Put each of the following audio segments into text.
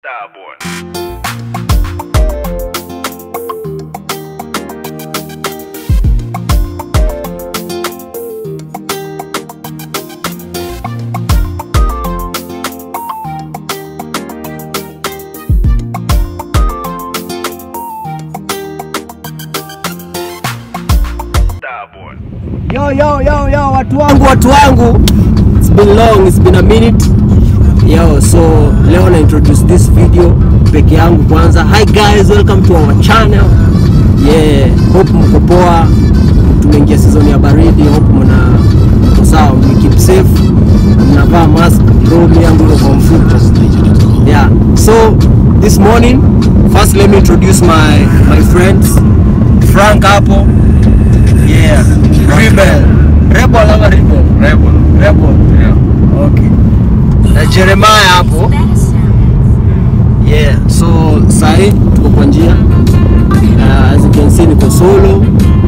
Yo, watu wangu. It's been long, it's been a minute. Yo, so leo na introduce this video peke yangu kwanza. Hi guys, welcome to our channel. Yeah, hope mko poa. Tumeingia season ya baridi, hope mko sawa, keep safe. Mnavaa mask, roho yangu iko mfuko. Yeah, so this morning, first let me introduce my friends. Frank hapo. Yeah, Rebel. Yeah. Okay. Jeremiah hapo. Yeah, so sai tuko kwa njia. As you can see niko solo.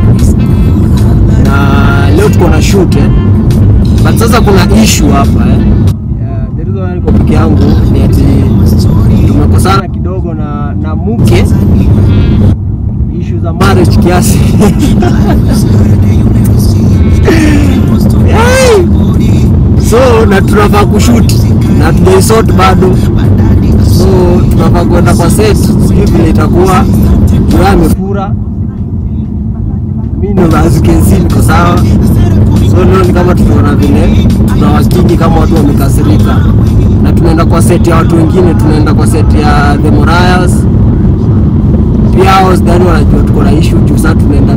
Na leo tuko na shoot But sasa kuna issue hapa Yeah, the reason why niko peke yangu ni ati tumekosana kidogo na mke. Issues za marriage kiasi. So na tunafaa kushoot na tujaisort bado, so tunafaa kwenda kwa set. Sijui vile itakuwa, jua amefura. Mimi ndo as you can see niko sawa. So leo ni kama tunaona vile tunawakiki kama watu wamekasirika, na tunaenda kwa set ya watu wengine. Tunaenda kwa set ya The Morayas. Pia hao ndani wanajua tuko na issue juu. Sasa tunaenda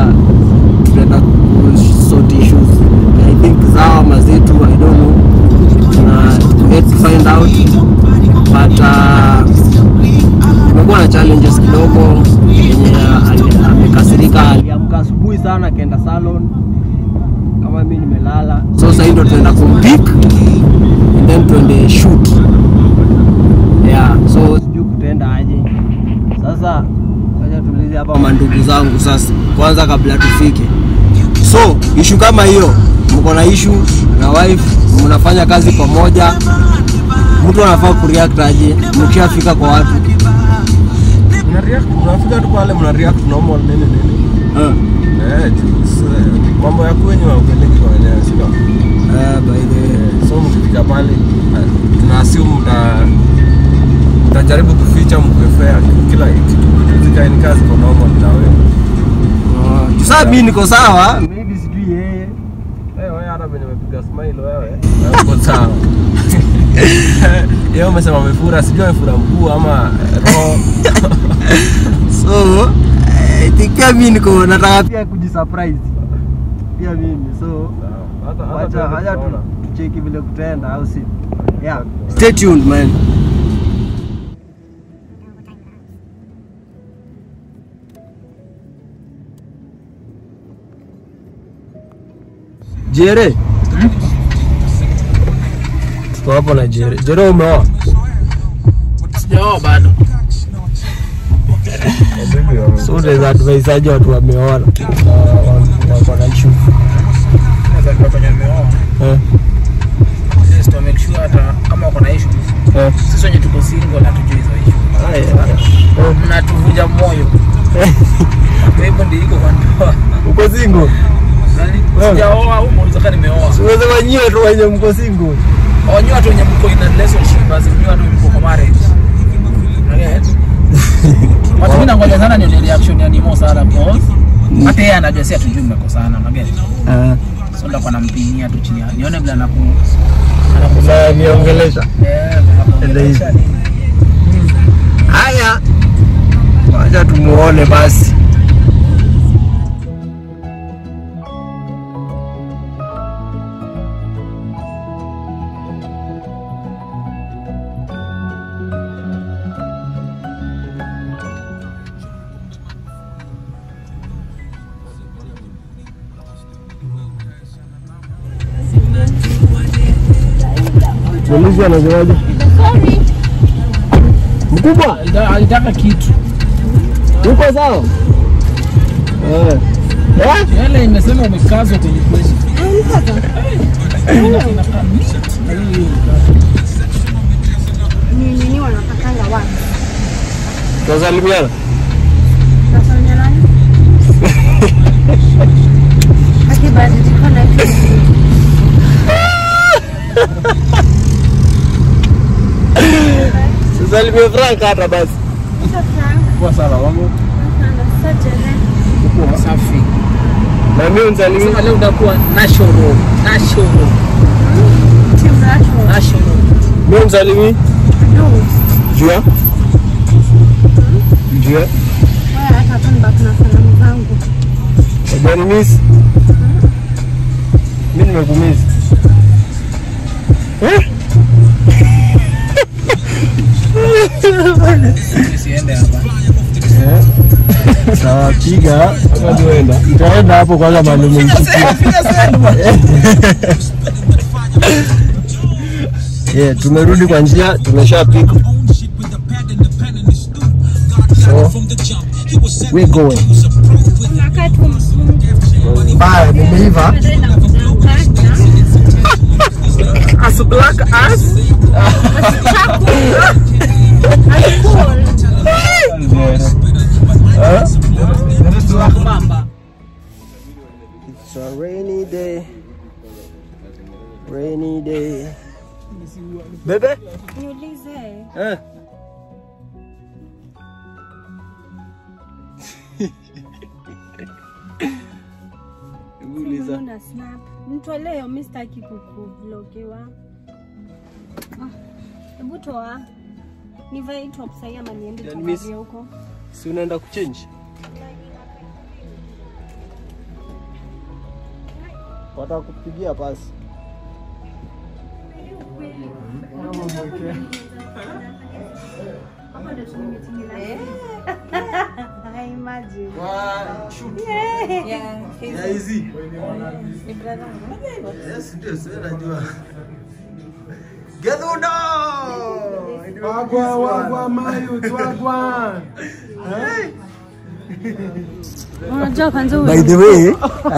sort issues. I think zao mazetu, I don't know. Let's find out. But tumekuwa na challenges kidogo. Yenye amekasirika, aliamka asubuhi sana kaenda salon kama mimi nimelala. So sasa ndio tunaenda kumpick and then tuende shoot. Yeah, so sijui kutaenda aje. Sasa acha tulize hapa mandugu zangu sasa kwanza kabla tufike. So issue kama hiyo, mko na issue na wife, mnafanya kazi pamoja, mtu anafaa kureact aje mkishafika kwa watu? Unafika tu pale mnareact normal nini. Mambo ya kwenye waupeleki kwa wenyewe, sio? By the way, so mkifika pale tuna assume mtajaribu kuficha mkefea kila kitu. Zikaeni kazi kwa normal na wewe. Sasa mimi niko sawa. Wewe hata venye umepiga smile wewe. Uko sawa. Yeye umesema amefura, sijui amefura mguu ama roho. So I think mimi niko nataka pia kujisurprise. Pia mimi. So haja tucheki vile kutaenda au si. Yeah. Stay tuned man. Jere. Tuko hapo na Jere. Jere umeoa? Sijaoa bado. So there's advice aje watu wameoa wako na issue. Sasa kwa kwenye nimeoa. Just to make sure hata kama uko na issue. Sisi wenyewe tuko single na tujue hizo issue. Mnatuvunja moyo. Wewe ndio iko kwa ndoa. Uko single? Sijaoa au unataka nimeoa? Wewe wenyewe tu wenye mko single. Wenyewe watu wenye mko in a relationship basi wenyewe watu mko kwa marriage. Watu mimi nangoja sana ni reaction ya Nimo sana boss. Hata yeye anajua si atujui mmekosana magari. So ndo kwa nampimia tu chini. Nione vile anakuza niongelesha. Haya. Wacha tumuone basi. Polisi anasemaje? Sorry. Mkubwa, alitaka kitu. Uko sawa? Yale imesema umekazwa kwenye kweli. Nini wanataka wapi? Tusalimiana. Tusalimiana. Akibadi tukona kitu. Tusalimie Frank hata basi. Kwa sala wangu. Kwa safi. Na mimi unsalimie. Sema leo utakuwa national. Mimi unsalimie. Jua. Jua. Hata tunabaki na salamu zangu. Bwana miss. Mimi nimekumiss. Siende hapa. Sawa piga kama tuenda. Itaenda hapo kwanza malume msikia. Tumerudi kwa njia, tumeshapika. So we going. Bye, nimeiva. As black as It's a rainy day. Rainy day. Bebe? Niulize. Uliza. Una snap. Nitolee mimi sitaki kukuvlogiwa. Hebu toa. Nivae top sasa ama niende tuangalie huko. Si unaenda kuchange? Watakupigia pasi. I imagine. Yeah, easy. Yes, yes, najua. Gaduda! Wagwa mayu twagwa. Unajua kwanza By the way,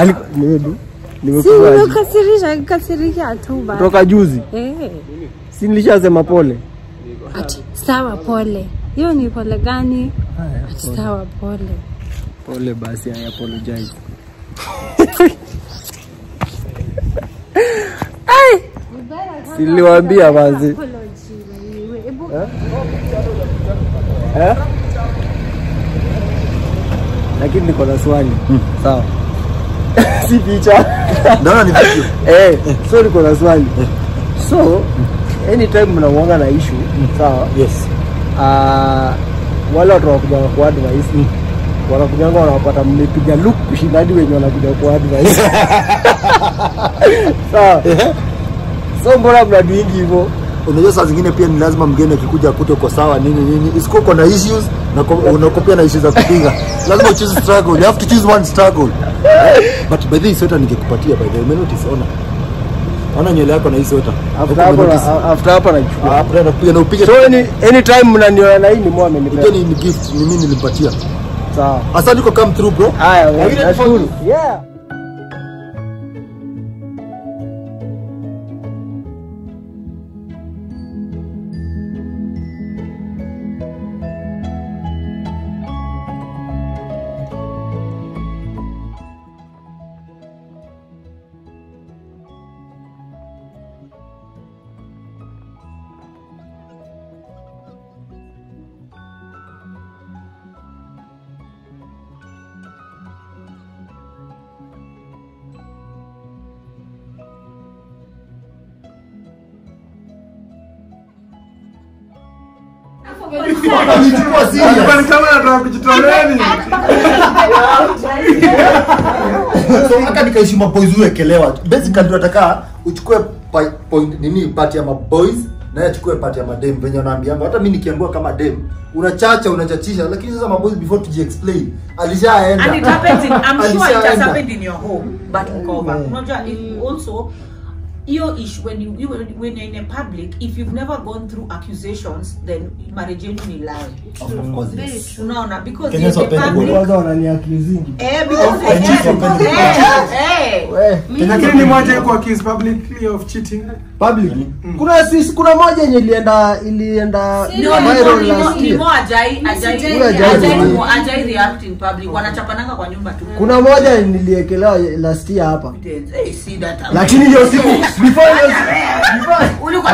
nimekuwa kasirisha tu basi. kutoka juzi. Si nilishasema pole. Ati sawa pole. Hiyo ni pole gani? Ati sawa pole. Pole basi, I apologize. Siliwaambia basi. Lakini niko na swali. Sawa. Si picha. Ndio ni video. So niko na swali. So anytime mnaongea na issue, sawa? Yes. Wale watu wanakuja kwa advice. Wanakuja wanapata mmepiga look kushinda hadi wenye wanakuja kwa advice. Sawa. So mbona mnadingi hivyo? Unajua saa zingine pia ni lazima mgeni akikuja akute uko sawa nini. Isiko uko na issues na unakopia na issues za kupinga. Lazima choose struggle. You have to choose one struggle. But by this sweater ningekupatia by the way. Notice ona nywele yako na hii sweater. After hapa nachukua. After nakupiga na upige. So anytime mnaniona na hii ni mwa amenipea. Hiyo ni gift ni mimi nilimpatia. Sawa. Asante kwa come through bro. Haya, nashukuru. Yeah. Kama nataka kujitoleni. So hata nikaishi maboys uwekelewa. Basically tunataka uchukue point nini part ya maboys na achukue part ya madem venye wanaambianga. Hata mimi nikiambiwa kama dem unachacha unachachisha, lakini sasa maboys before to explain alishaenda. And it happens in, I'm sure it has happened in your home, but cover. Unajua also your issue when you're in a public, if you've never gone through accusations, then marriage you ni lie. Of course, yes. Unaona, because Kenyans in the public Kwanza wananiaccuse. Lakini ni moja yuko accused publicly of cheating. Public. Kuna moja yenye ilienda viral last year. Ajai react in public. Wanachapananga kwa nyumba tu. Kuna moja niliekelewa last year hapa. See that. Lakini hiyo siku before Ulikuwa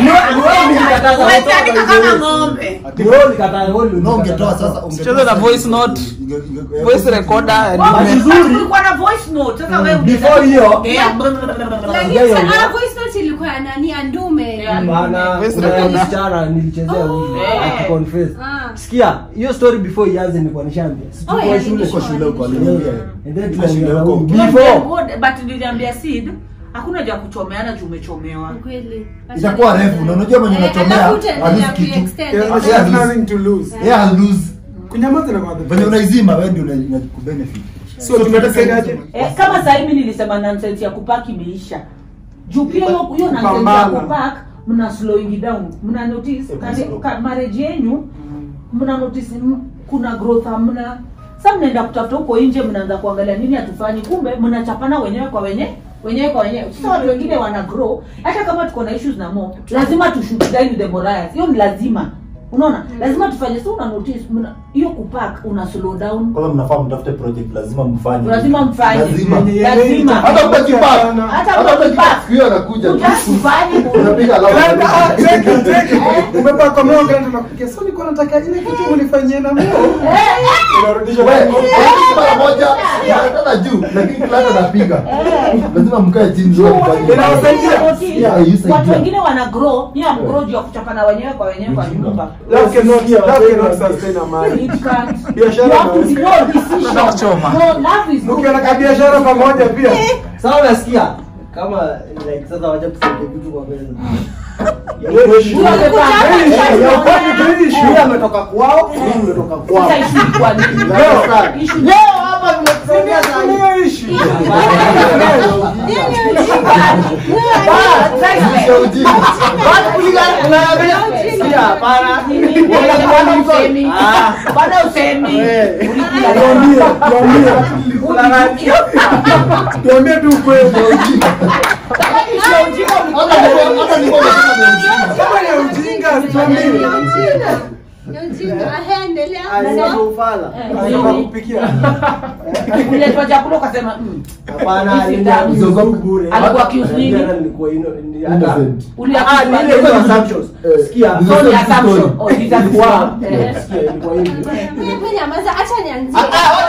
ng'ombe. No, ungetoa sasa, Cheza na voice note. Voice recorder. Ulikuwa na voice note. Sasa wewe before hiyo. Lakini voice note ilikuwa nani Andume. Bana, msichana nilichezea wili. Confess. Sikia, hiyo story before ianze nilikuwa nishambia. kwa shule huko aliniambia. And then before but niliambia Sid hakuna haja kuchomeana juu umechomewa. Kweli. Itakuwa refu na unajua mwenye unachomea halifu kitu. There's nothing to lose. Yeah, lose. Kunyamaza na kwa. Venye unaizima wewe ndio unakubenefit. So tumetasaidiaje? Kama sasa hivi nilisema nonsense ya kupaki imeisha. Juu pia hiyo nonsense ya kupaki mna slowing down. Mna notice marriage yenu mna notice kuna growth hamna. Sasa mnaenda kutafuta huko nje, mnaanza kuangalia nini hatufanyi, kumbe mnachapana wenyewe kwa wenyewe. Sasa watu wengine wana grow. Hata kama tuko na issues na mo, lazima tushoot down the morals. Hiyo ni lazima. Unaona? Lazima tufanye. Sio una notice hiyo kupack una slow down. Kwanza mnafaa mtafute project, lazima mfanye. Lazima. Hata ukipack hiyo anakuja. Usifanye unapiga lawa. Umepaka kwa mwangu ndio nakupigia. So niko nataka ile kitu unifanyie na mimi. Unarudisha wewe. Mara moja unataka juu lakini kila anapiga. Lazima mkae chini ndio mfanye. Inawasaidia. Watu wengine wana grow, ni grow juu ya kuchapana wenyewe kwa nyumba. Love cannot sustain a marriage. It can't. Biashara ukiona ka biashara pamoja pia. Sawa, nasikia kama like sasa wacha kusaidia vitu kwa meza. Yeye ametoka kwao, mimi nimetoka kwao. Leo hapa nimekusemea sana hiyo issue. Tuambie tu kweli. Kama ni ujinga tuambie. Kupikia. Kuletwa chakula ukasema Hapana, Alikuwa accused nini? Nilikuwa innocent. Ulikuwa assumptions. Sikia, Sorry, assumption. Oh, ilikuwa ilikuwa hivi. Mimi nyamaza, acha nianzie.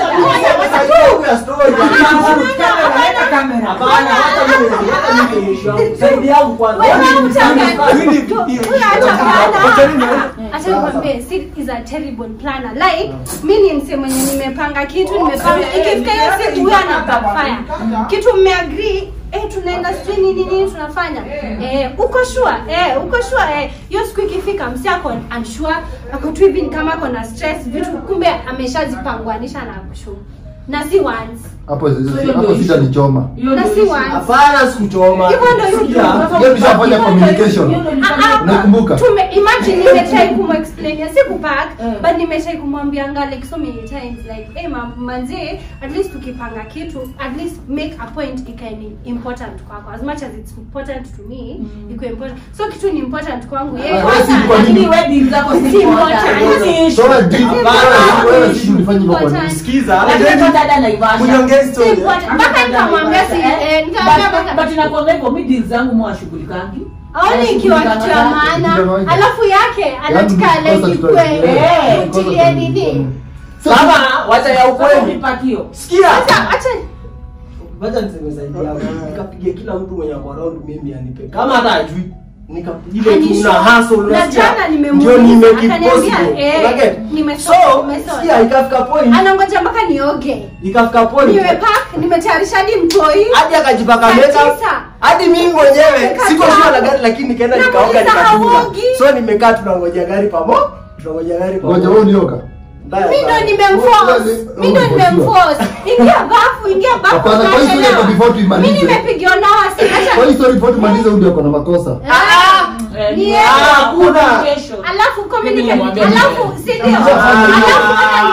Acha nikwambie, Sid is a terrible planner. Like, mimi ni msemo mwenye nimepanga kitu, ikifika hiyo siku huyo anabafaya. Kitu mmeagree, tunaenda sijui nini tunafanya. Uko sure? Hiyo siku ikifika msiako unsure, ako tu hivi kama ako na stress vitu, kumbe ameshazipangwanisha na kushu. Na si once. Hapo sita ni choma. Na si once. Hapana, sikuchoma. Hivyo ndio Hiyo tunafanya communication. Unakumbuka? Imagine nimetry kumexplain si kupack, but nimetry kumwambia like so many times like hey manzi, at least tukipanga kitu, at least make a point ikaini important kwako as much as it's important to me, iko important. So kitu ni important kwangu yeye. Lakini wedding zako si important. So deep. Wewe si ulifanya hivyo kwa nini? Sikiza. Dada na Ivasha. Kunyongea story. Mpaka nikamwambia but inakuanga hivyo mimi deals zangu mwashughulikangi. Aone ikiwa kitu ya maana, alafu yake anataka like ikwe nini. Sasa wacha ya ukweli. Nipakio. Sikia. Acha Wacha niseme zaidi yangu. Nikapigia kila mtu mwenye kwa around mimi anipe. Kama hata ajui nikapigia tuna hustle na jana ndio nimemwambia so sikia ikafika point anangoja mpaka nioge, ikafika point nimepack nimetayarisha hadi mtoi hadi akajipaka makeup hadi mimi mwenyewe siko sure na gari lakini nikaenda nikaoga nikatulia. So nimekaa tunangojea gari pamoja. Ngoja wewe unioga. Mimi ndo nimemforce. Ingia bafu. Hapana, kwa hiyo ndio before tuimalize. Mimi nimepigiwa na wasi. Kwa hiyo story before tumalize ndio kuna makosa. Hakuna. Alafu communicate. Alafu si ndio? Alafu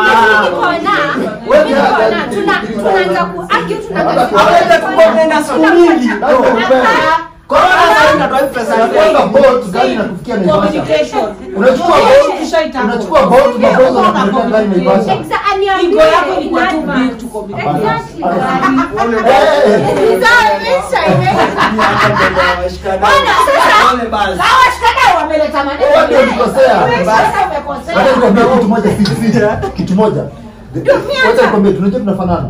tunaanza kuargue Hawezi kukomenda siku nyingi. Corona sasa inatoa pesa yake. Unapanga boat gari na kufikia Naivasha. Communication. Unachukua boat mabozo na kufikia gari Naivasha. Exactly. Ego yako ni kwa too big to communicate. Exactly. Wameleta maneno. Watu walikosea. Wacha nikwambie kitu moja kitu moja. Wacha nikwambie tunajua tunafanana.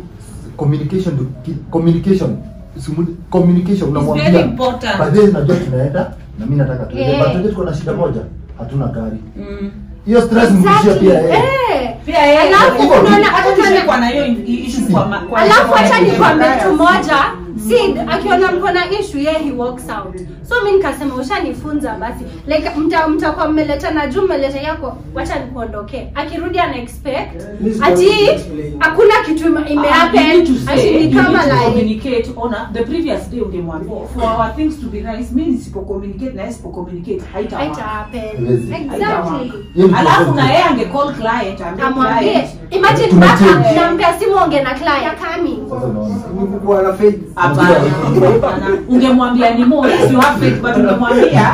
Communication unamwambia. It's very important. Baadaye najua tunaenda na mimi nataka tuende. But tunajua tuko na shida moja. Hatuna gari. Hiyo stress mkishia pia yeye. Pia yeye. Alafu unaona hata kwa na hiyo issue kwa alafu acha nikwambie mtu mmoja Sid akiona mko na issue yeye he walks out. So mimi nikasema ushanifunza basi. Like mtakuwa mmeleta na juu mmeleta yako wacha nikuondoke. Akirudi ana expect ati hakuna kitu imehappen. Ati kama like communicate on the previous day ungemwambia for our things to be nice means sipo communicate na sipo communicate haita happen. Exactly. Alafu na yeye ange call client amwambie imagine baka naambia simu ongea na client coming. Kwa na faith. Hapana. Ungemwambia ni more you have faith but ungemwambia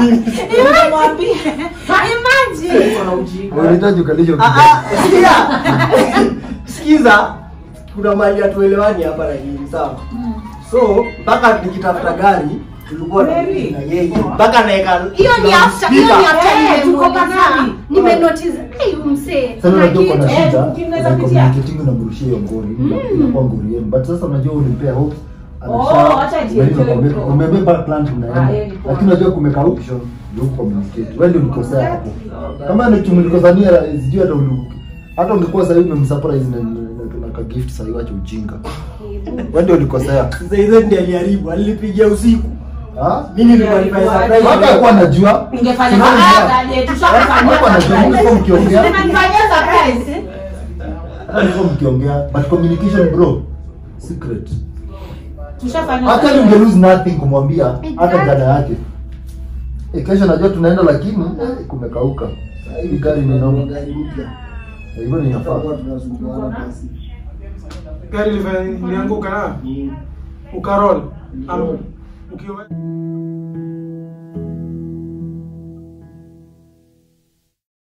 imagine kuna ujinga. Unahitaji ukalisho. Sikiza kuna mali atuelewani hapa na hili sawa. So mpaka nikitafuta gari tulikuwa na yeye mpaka naeka hiyo ni after nime notice msee sasa unajua kuna shida communicating na mrushie hiyo ngori inakuwa ngori yenu but sasa unajua ulimpea hope acha jieleze umebeba plan tunaenda lakini unajua kumeka option ndio communicate wewe ndio ulikosea hapo kama ni tumlikosania sijui hata ungekuwa sasa hivi umemsurprise na ka gift sasa hiyo acha ujinga wewe ndio ulikosea sasa hizo ndio aliharibu alinipigia usiku mimi nilikuwa surprise hata kwa najua ungefanya mkiongea mkiongea but communication bro secret tushafanya hata unge lose nothing kumwambia hata dada yake kesho najua tunaenda lakini kumekauka hii gari ni noma gari mpya hivyo ni nafaa Gari lianguka na ukarol ukiwa